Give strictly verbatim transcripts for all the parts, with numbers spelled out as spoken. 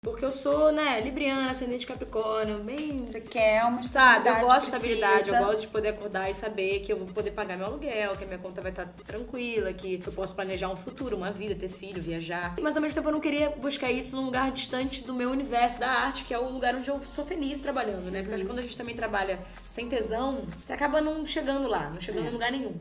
Porque eu sou, né, libriana, ascendente Capricórnio, bem... Você quer uma Sabe, eu gosto de precisa. estabilidade, eu gosto de poder acordar e saber que eu vou poder pagar meu aluguel, que a minha conta vai estar tranquila, que eu posso planejar um futuro, uma vida, ter filho, viajar. Mas ao mesmo tempo eu não queria buscar isso num lugar distante do meu universo, da arte, que é o lugar onde eu sou feliz trabalhando, né? Porque eu acho que quando a gente também trabalha sem tesão, você acaba não chegando lá, não chegando é. em lugar nenhum.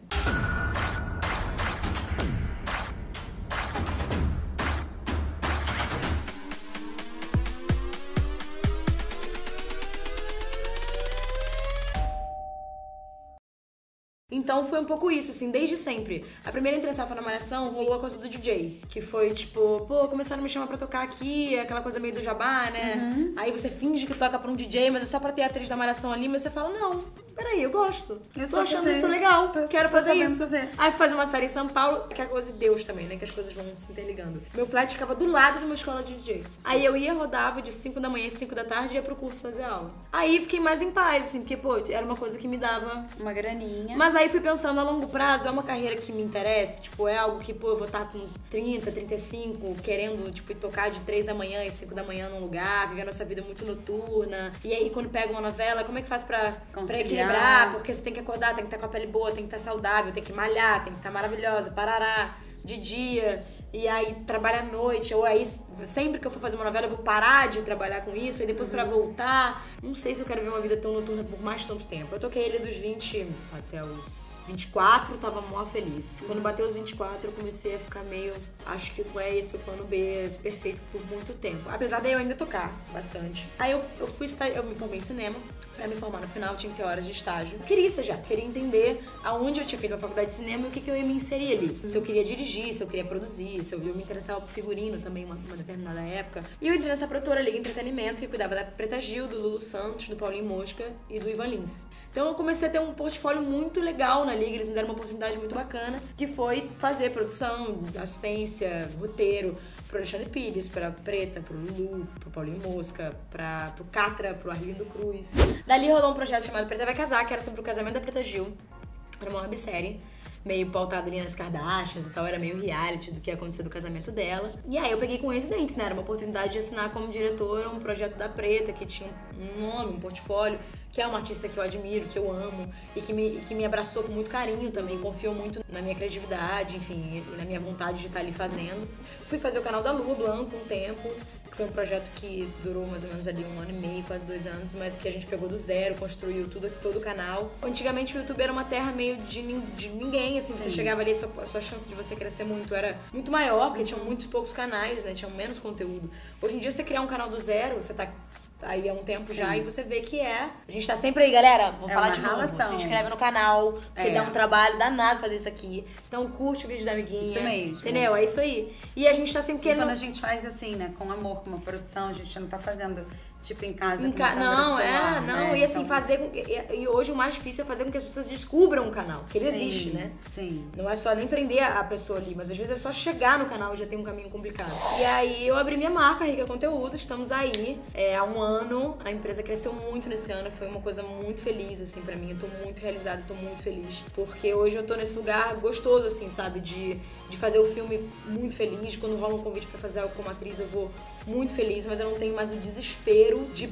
Então foi um pouco isso, assim, desde sempre. A primeira entre-safra na Malhação rolou a coisa do D J, que foi tipo, pô, começaram a me chamar pra tocar aqui, aquela coisa meio do jabá, né? Uhum. Aí você finge que toca pra um D J, mas é só pra ter a atriz da Malhação ali, mas você fala, não, peraí, eu gosto. Eu tô achando fazer. isso legal, tô, quero tô fazer isso. Fazer. Aí fui fazer uma série em São Paulo, que é a coisa de Deus também, né? Que as coisas vão se interligando. Meu flat ficava do lado de uma escola de D J. Sim. Aí eu ia, rodava de cinco da manhã às cinco da tarde e ia pro curso fazer aula. Aí fiquei mais em paz, assim, porque, pô, era uma coisa que me dava... uma graninha. Mas aí fui pensando, a longo prazo, é uma carreira que me interessa? Tipo, é algo que, pô, eu vou estar com trinta, trinta e cinco, querendo, tipo, ir tocar de três da manhã e cinco da manhã num lugar, vivendo essa vida muito noturna. E aí, quando pega uma novela, como é que faz pra, pra equilibrar? Porque você tem que acordar, tem que estar com a pele boa, tem que estar saudável, tem que malhar, tem que estar maravilhosa, parará, de dia... E aí, trabalha à noite, ou aí, sempre que eu for fazer uma novela, eu vou parar de trabalhar com isso, e depois uhum. pra voltar, não sei se eu quero ver uma vida tão noturna por mais tanto tempo. Eu toquei ele dos vinte até os vinte e quatro, tava mó feliz. Quando bateu os vinte e quatro, eu comecei a ficar meio... Acho que não é esse o plano B perfeito por muito tempo. Apesar de eu ainda tocar bastante. Aí eu, eu fui eu me formei em cinema. Pra me formar no final, eu tinha que ter horas de estágio. Eu queria estagiar, queria entender aonde eu tinha feito a faculdade de cinema e o que, que eu ia me inserir ali. Se eu queria dirigir, se eu queria produzir, se eu, eu me interessava por figurino também, uma, uma determinada época. E eu entrei nessa produtora Liga Entretenimento, que cuidava da Preta Gil, do Lulu Santos, do Paulinho Mosca e do Ivan Lins. Então eu comecei a ter um portfólio muito legal na Liga, eles me deram uma oportunidade muito bacana, que foi fazer produção, assistência, roteiro, pro Alexandre Pires, pra Preta, pro Lulu, pro Paulinho Mosca, pra, pro Catra, pro Arlindo Cruz. Dali rolou um projeto chamado Preta Vai Casar, que era sobre o casamento da Preta Gil. Era uma websérie, meio pautada ali nas Kardashians e tal, era meio reality do que ia acontecer do casamento dela. E aí eu peguei com Coincidentes, né? Era uma oportunidade de assinar como diretora um projeto da Preta, que tinha um nome, um portfólio, que é uma artista que eu admiro, que eu amo, e que me, que me abraçou com muito carinho também, confiou muito na minha criatividade, enfim, e na minha vontade de estar ali fazendo. Fui fazer o canal da Lu, do Anco, um tempo, que foi um projeto que durou mais ou menos ali um ano e meio, quase dois anos, mas que a gente pegou do zero, construiu tudo, todo o canal. Antigamente o YouTube era uma terra meio de, de ninguém, assim, Sim. Você chegava ali, a sua, a sua chance de você crescer muito era muito maior, porque tinham muitos poucos canais, né, tinham menos conteúdo. Hoje em dia, você criar um canal do zero, você tá aí há um tempo Sim. já, e você vê que é... A gente tá sempre aí, galera, vou é falar de novo, relação. Se inscreve no canal, porque é. dá um trabalho danado fazer isso aqui. Então curte o vídeo da amiguinha. Isso mesmo. Entendeu? É isso aí. E a gente tá sempre querendo... E quando a gente faz assim, né, com amor, com uma produção, a gente não tá fazendo... Tipo, em casa, em com ca... Não, é, celular, não. Né? E assim, então... fazer com que... E hoje o mais difícil é fazer com que as pessoas descubram o canal. Que ele sim, existe, né? Sim. Não é só nem prender a pessoa ali, mas às vezes é só chegar no canal e já tem um caminho complicado. E aí eu abri minha marca, Rica Conteúdo, estamos aí é, há um ano. A empresa cresceu muito nesse ano, foi uma coisa muito feliz, assim, pra mim. Eu tô muito realizada, tô muito feliz. Porque hoje eu tô nesse lugar gostoso, assim, sabe? De, de fazer o filme muito feliz. Quando rola um convite pra fazer algo como atriz, eu vou muito feliz, mas eu não tenho mais o desespero de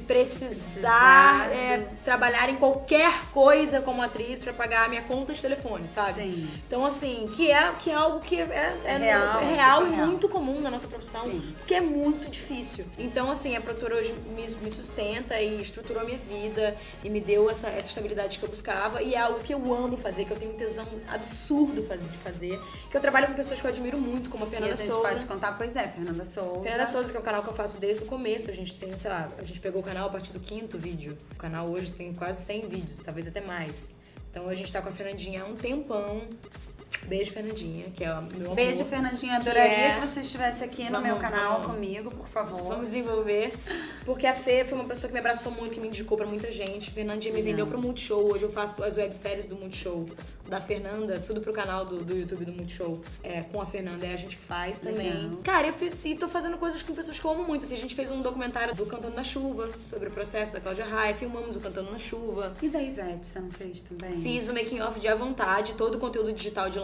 precisar é, trabalhar em qualquer coisa como atriz pra pagar a minha conta de telefone, sabe? Sim. Então, assim, que é, que é algo que é, é, é real, é real e real. muito comum na nossa profissão, Sim. porque é muito difícil. Então, assim, a produtora hoje me, me sustenta e estruturou a minha vida e me deu essa, essa estabilidade que eu buscava, e é algo que eu amo fazer, que eu tenho um tesão absurdo fazer, de fazer, que eu trabalho com pessoas que eu admiro muito, como a Fernanda Souza. E a gente Souza. pode contar, pois é, Fernanda Souza. Fernanda Souza, que é o canal que eu faço desde o começo. A gente tem, sei lá, a gente pegou o canal a partir do quinto vídeo. O canal hoje tem quase cem vídeos, talvez até mais. Então a gente tá com a Fernandinha há um tempão. Beijo, Fernandinha, que é o meu amor. Beijo, Fernandinha. Adoraria que, é... que você estivesse aqui vamos, no meu canal vamos. comigo, por favor. Vamos desenvolver. Porque a Fê foi uma pessoa que me abraçou muito, que me indicou pra muita gente. A Fernandinha me Não. vendeu pro Multishow. Hoje eu faço as webséries do Multishow, da Fernanda, tudo pro canal do, do YouTube do Multishow. É, com a Fernanda, é a gente que faz também. Legal. Cara, eu fiz, e tô fazendo coisas com pessoas que eu amo muito. Assim, a gente fez um documentário do Cantando na Chuva, sobre o processo da Cláudia Raia. Filmamos o Cantando na Chuva. E da Ivete, você não fez também? Fiz o making of de À Vontade, todo o conteúdo digital de lançamento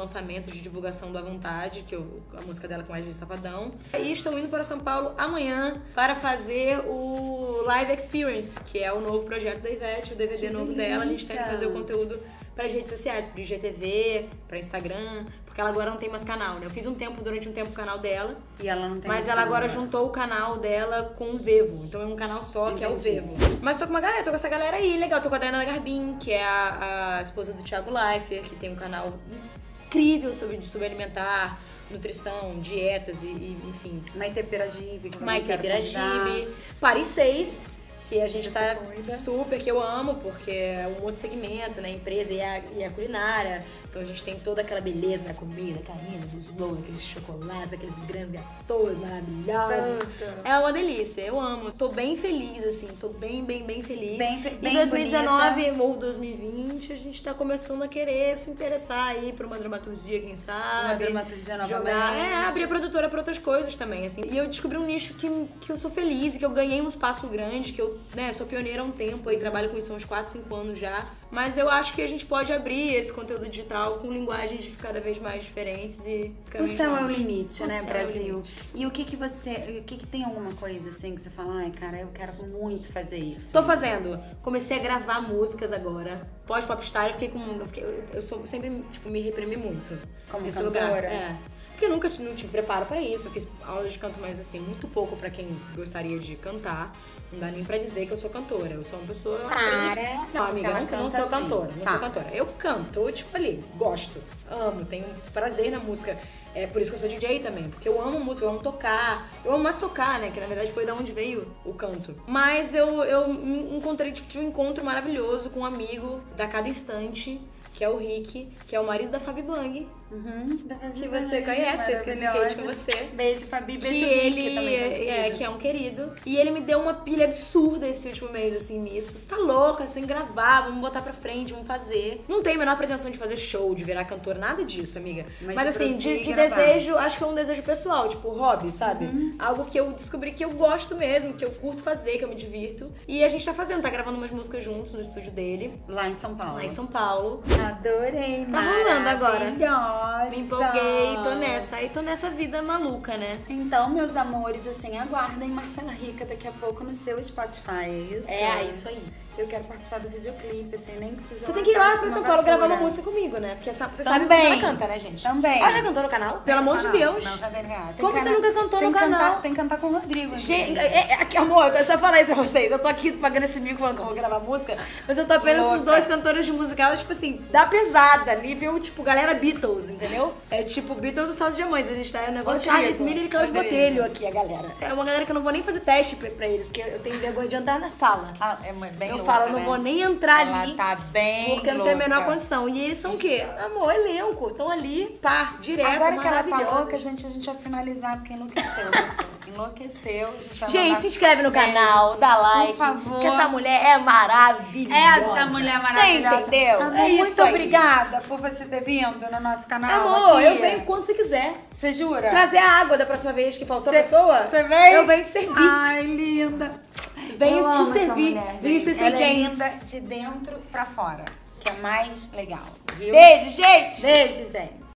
lançamento, de divulgação do À Vontade, que eu, a música dela com a Wesley Safadão. E estou indo para São Paulo amanhã para fazer o Live Experience, que é o novo projeto da Ivete, o D V D Que novo dela. A gente tem que fazer o delícia. conteúdo para as redes sociais, pro I G T V, para Instagram, porque ela agora não tem mais canal, né? Eu fiz um tempo, durante um tempo, o canal dela, E ela não tem mas mais ela canal, agora né? juntou o canal dela com o Vevo. Então é um canal só, que é o Entendi. Vevo. Mas tô com uma galera, tô com essa galera aí, legal. Tô com a Dayana Garbin, que é a, a esposa do Thiago Leifert, que tem um canal incrível sobre distúrbio alimentar, nutrição, dietas e, e enfim. Maite Piragibe, que eu também Maite quero convidar. Piragibe, Paris seis, que a gente Você tá cuida. super, que eu amo, porque é um outro segmento, né? Empresa e a, e a culinária. Então a gente tem toda aquela beleza da comida, carinha, dos slow, aqueles chocolates, aqueles grandes gatôs maravilhosos. Tudo. É uma delícia, eu amo. Tô bem feliz, assim, tô bem, bem, bem feliz. Bem fe- e bem dois mil e dezenove bonita. ou dois mil e vinte, a gente tá começando a querer se interessar aí pra uma dramaturgia, quem sabe. Uma dramaturgia Jogar, novamente. é, abrir a produtora pra outras coisas também, assim. E eu descobri um nicho que, que eu sou feliz e que eu ganhei um espaço grande, que eu, né, sou pioneira há um tempo aí, trabalho com isso há uns quatro, cinco anos já. Mas eu acho que a gente pode abrir esse conteúdo digital com linguagens cada vez mais diferentes e O caminhos céu é o novos. limite, O né, céu é o Brasil? limite. E o que que você... O que que tem alguma coisa, assim, que você fala, ai, cara, eu quero muito fazer isso? Tô fazendo. Comecei a gravar músicas agora. Pós-popstar, eu fiquei com... Eu, fiquei, eu, eu sou, sempre, tipo, me reprimi muito. Como nesse cantora? lugar. É. Porque eu nunca t- não tive preparo pra isso. Eu fiz aulas de canto, mas assim, muito pouco pra quem gostaria de cantar. Não dá nem pra dizer que eu sou cantora. Eu sou uma pessoa... Para. Não, amiga, Ela não, não canta sou assim. cantora. Não Tá. sou cantora. Eu canto, tipo ali, gosto, amo, tenho prazer na música. É por isso que eu sou D J também, porque eu amo música, eu amo tocar. Eu amo mais tocar, né? Que na verdade foi da onde veio o canto. Mas eu, eu me encontrei, tipo, tive um encontro maravilhoso com um amigo da Cada Instante, que é o Rick, que é o marido da Fabi Bang. Uhum. Que você conhece, que eu esqueci Kate com você. Beijo, Fabi. Beijo, Que Rick, ele também, é, muito é, querido. que é um querido. E ele me deu uma pilha absurda esse último mês, assim, nisso. Você tá louca, você tem que gravar, vamos botar pra frente, vamos fazer. Não tenho a menor pretensão de fazer show, de virar cantora, nada disso, amiga. Mas Mas, de assim, produzir de, e de gravar. desejo, acho que é um desejo pessoal, tipo, hobby, sabe? Uhum. Algo que eu descobri que eu gosto mesmo, que eu curto fazer, que eu me divirto. E a gente tá fazendo, tá gravando umas músicas juntos no estúdio dele, Lá em São Paulo. lá em São Paulo. Adorei, Tá rolando agora. maravilhosa. Me empolguei, tô nessa. Aí tô nessa vida maluca, né? Então, meus amores, assim, aguardem Marcela Rica daqui a pouco no seu Spotify, é isso? É, isso aí. Eu quero participar do videoclipe, assim, nem que seja Você uma tem que ir lá caixa pra com São uma Paulo gravar uma vassoura. música comigo, né? Porque essa, você sabe Também. que ela canta, né, gente? Também. Ela já cantou no canal? Pelo amor de Não, Deus. Não, cantei no canal. Tem Como que você cantar- nunca cantou tem no que cantar- canal? Tem que cantar com o Rodrigo. Gente, inclusive. é, é, é, amor, eu tô só falar isso pra vocês. Eu tô aqui pagando esse mico falando que eu vou gravar música, mas eu tô apenas Louca. com dois cantores de musical, tipo assim, da pesada, nível, tipo, galera Beatles, entendeu? É tipo Beatles do Salto de Diamantes. A gente tá no negócio Rodrigo. Charles Miller e Carlos Rodrigo. Botelho aqui, a galera. É uma galera que eu não vou nem fazer teste pra, pra eles, porque eu tenho vergonha de entrar na sala. Ah, é bem eu louca, falo, eu não né? vou nem entrar Ela ali. tá bem Porque não tem a menor louca. condição. E eles são o quê? Amor, elenco. Estão ali, pá, direto, Agora que ela tá maravilhosos. louca, a gente, a gente vai finalizar, porque enlouqueceu, pessoal. Enlouqueceu, a gente vai Gente, mandar se inscreve no beijo. canal, dá like. Por favor. Que essa mulher é maravilhosa. Essa mulher maravilhosa. Você entendeu? Amor, é isso muito aí. obrigada por você ter vindo no nosso canal. Amor, aqui. eu venho quando você quiser. Você jura? Trazer a água da próxima vez que faltou Cê- a pessoa. Você veio? Eu venho te servir. Ai, linda. Venho Eu te amo essa servir. mulher, Venho gente. ser Ela é James. linda de dentro pra fora, que é mais legal, viu? Beijo, gente. Beijo, gente.